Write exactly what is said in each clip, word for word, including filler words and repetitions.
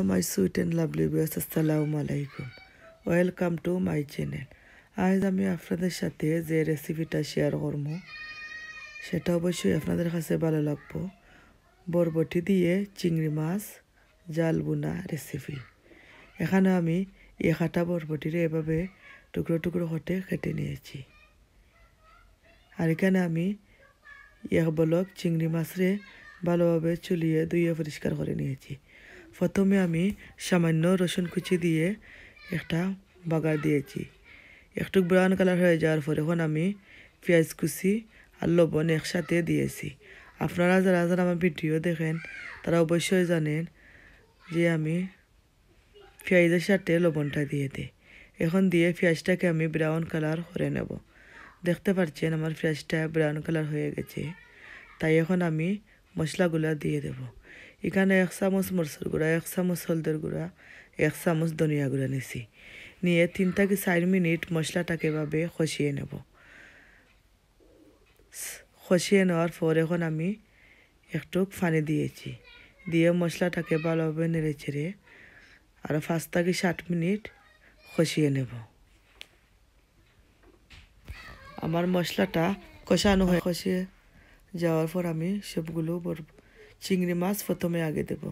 My sweet and lovely viewers, আসসালামু আলাইকুম। Welcome to my channel. আজ আমি আপনাদের সাথে যে রেসিপিটা শেয়ার করব সেটা অবশ্যই আপনাদের কাছে ভালো লাগবে। বরবটি দিয়ে চিংড়ি মাছ জাল বুনা রেসিপি। এখানে আমি এক আটা বরবটিরে এভাবে টুকরো টুকরো করে কেটে নিয়েছি। আর এখানে আমি এক বলক চিংড়ি মাছরে ভালোভাবে চুলিয়ে ধুয়ে পরিষ্কার করে নিয়েছি। প্রথমে আমি সামান্য রসুন কুচি দিয়ে একটা বাগার দিয়েছি। একটু ব্রাউন কালার হয়ে যাওয়ার পর এখন আমি পেঁয়াজ কুচি আর লবণ একসাথে দিয়েছি। আপনারা যারা যারা আমার ভিডিও দেখেন তারা অবশ্যই জানেন যে আমি পেঁয়াজের সাথে লবণটা দিয়ে দিই। এখন দিয়ে পেঁয়াজটাকে আমি ব্রাউন কালার করে নেব। দেখতে পাচ্ছেন আমার পেঁয়াজটা ব্রাউন কালার হয়ে গেছে। তাই এখন আমি মশলাগুলা দিয়ে দেব। এখানে এক চামচ মরচুর গুঁড়া, এক চামচ হলদের গুঁড়া, এক চামচ ধনিয়া গুঁড়া নিয়েছি। নিয়ে তিন থেকে চার মিনিট মশলাটাকে এভাবে কষিয়ে নেব। কষিয়ে নেওয়ার পর এখন আমি একটু পানি দিয়েছি। দিয়ে মশলাটাকে ভালোভাবে নেড়ে চেড়ে আর পাঁচ থেকে সাত মিনিট কষিয়ে নেব। আমার মশলাটা কষানো হয়ে কষিয়ে যাওয়ার পর আমি সবগুলো চিংড়ি মাছ প্রথমে আগে দেব।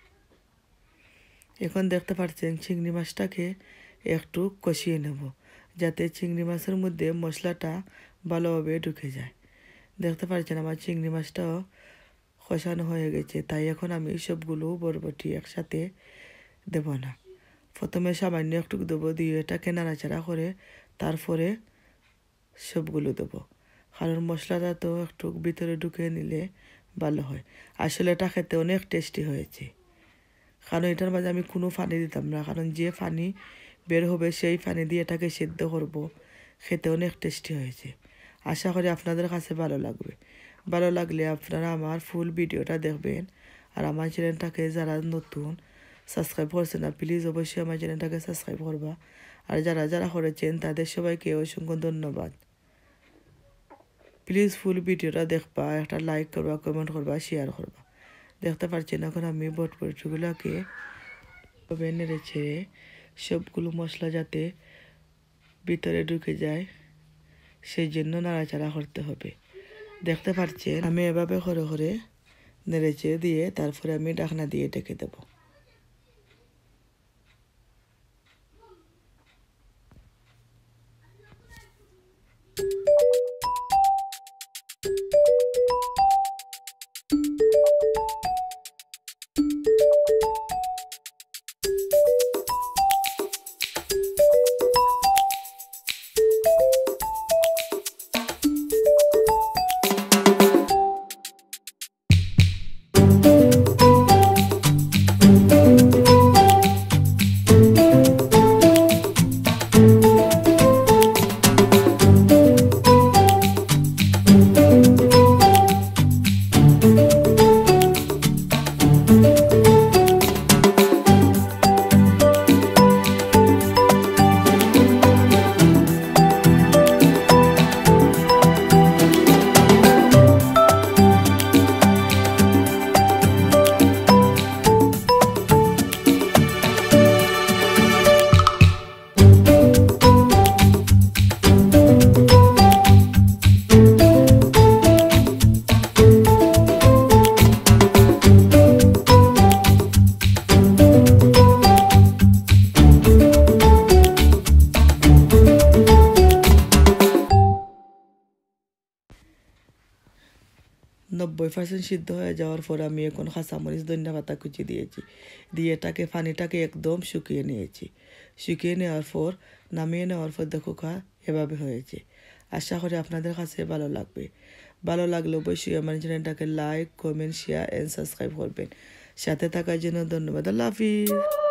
এখন দেখতে পাচ্ছেন চিংড়ি মাছটাকে একটু কষিয়ে নেব যাতে চিংড়ি মাছের মধ্যে মশলাটা ভালোভাবে ঢুকে যায়। দেখতে পাচ্ছেন আমার চিংড়ি মাছটাও কষানো হয়ে গেছে। তাই এখন আমি সবগুলো বরবটি একসাথে দেব না। প্রথমে সামান্য একটু দেবো, দিয়ে এটাকে নাড়াচাড়া করে তারপরে সবগুলো দেবো। কারণ মশলাটা তো একটু ভিতরে ঢুকে নিলে ভালো হয়। আসলে এটা খেতে অনেক টেস্টি হয়েছে। কারণ এটার মাঝে আমি কোনো পানি দিতাম না, কারণ যে পানি বের হবে সেই পানি দিয়ে এটাকে সেদ্ধ করব। খেতে অনেক টেস্টি হয়েছে। আশা করি আপনাদের কাছে ভালো লাগবে। ভালো লাগলে আপনারা আমার ফুল ভিডিওটা দেখবেন। আর আমার চ্যানেলটাকে যারা নতুন সাবস্ক্রাইব করছে না, প্লিজ অবশ্যই আমার চ্যানেলটাকে সাবস্ক্রাইব করবা। আর যারা যারা করেছেন তাদের সবাইকে অসংখ্য ধন্যবাদ। প্লিজ ফুল ভিডিওটা দেখবা, একটা লাইক করবা, কমেন্ট করবা, শেয়ার করবা। দেখতে পাচ্ছেন এখন আমি বরবটিগুলোকে নেড়ে ছেড়ে সবগুলো মশলা যাতে ভিতরে ঢুকে যায় সেই জন্য নাড়াচাড়া করতে হবে। দেখতে পাচ্ছেন আমি এভাবে করে করে নেড়ে চেড়ে দিয়ে তারপরে আমি ঢাকনা দিয়ে ঢেকে দেবো। নব্বই পার্সেন্ট সিদ্ধ হয়ে যাওয়ার পর আমি এখন কাঁচামরিচ ধনিয়া পাতা কুচি দিয়েছি। দিয়ে এটাকে পানিটাকে একদম শুকিয়ে নিয়েছি। শুকিয়ে নেওয়ার পর নামিয়ে নেওয়ার পর দেখো খা এভাবে হয়েছে। আশা করি আপনাদের কাছে ভালো লাগবে। ভালো লাগলে অবশ্যই আমার চ্যানেলটাকে like, comment, share and subscribe করবেন। সাথে থাকার জন্য ধন্যবাদ। আল্লাহ হাফিজ।